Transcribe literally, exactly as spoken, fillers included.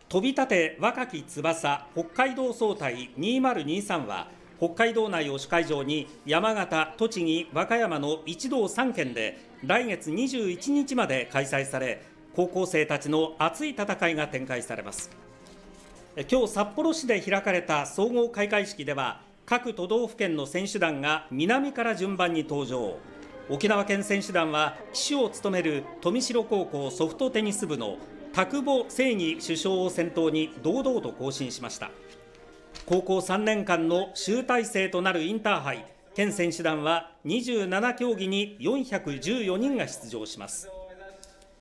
飛び立て若き翼北海道総体にせんにじゅうさんは、北海道内を主会場に山形、栃木、和歌山の一道さん県で来月にじゅういちにちまで開催され、高校生たちの熱い戦いが展開されます。今日札幌市で開かれた総合開会式では、各都道府県の選手団が南から順番に登場。沖縄県選手団は旗手を務める富城高校ソフトテニス部の田久保正義主将を先頭に堂々と行進しました。高校さんねんかんの集大成となるインターハイ、県選手団はにじゅうななきょうぎによんひゃくじゅうよにんが出場します。